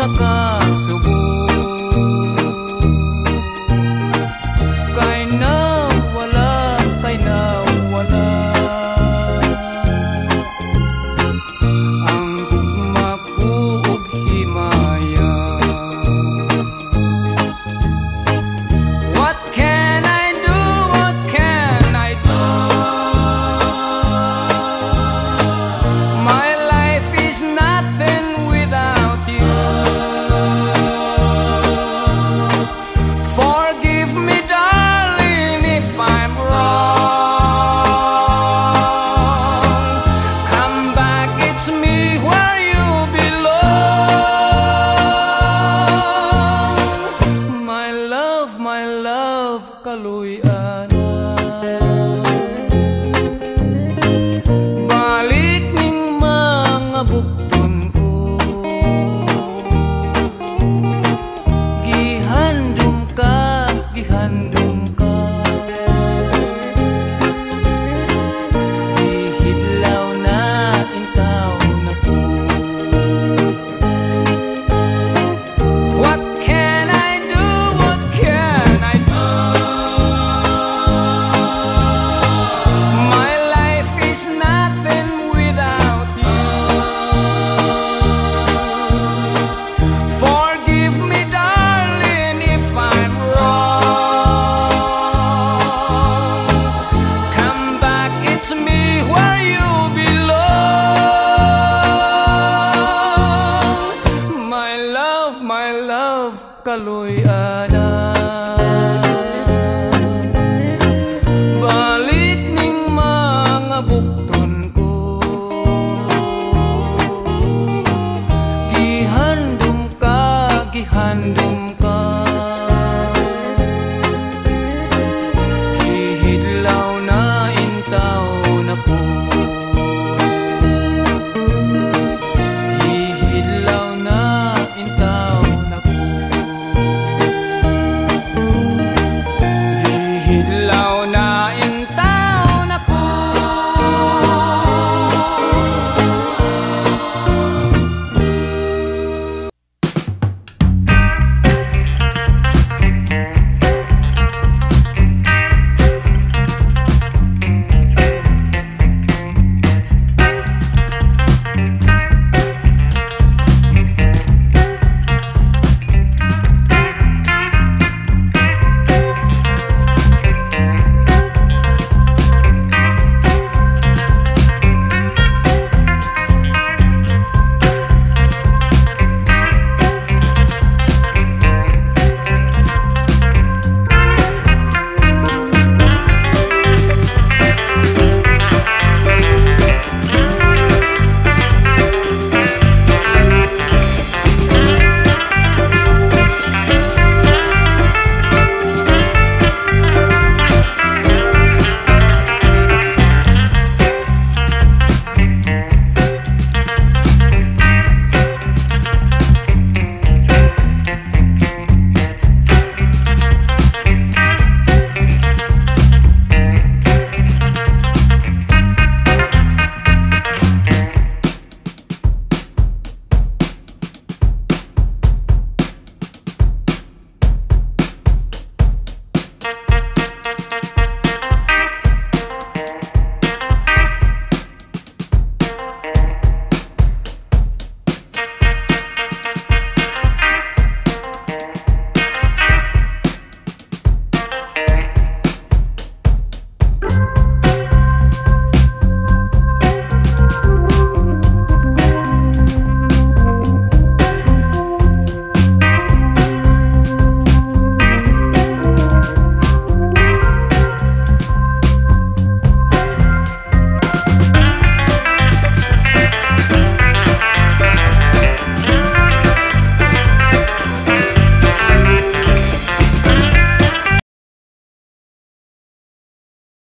makasubo. Kay nawala, kay nawala ang gugma ko ug himaya. What can I do? What can I do? My life is nothing without you. Forgive me, darling, if I'm wrong. Come back, it's me where you belong. My love, kaluy-an. Balik ning mga bukton ko. Gihandom ka, gihandom ka. Ihidlaw na, intaw na ko. What can I do? What can I do? My life is nothing without you. Forgive me, darling, if I'm wrong. Come back, it's me where you belong. My love, kaluy-ana. Balik ning mga bukton ko. Gihandom ka, gihandom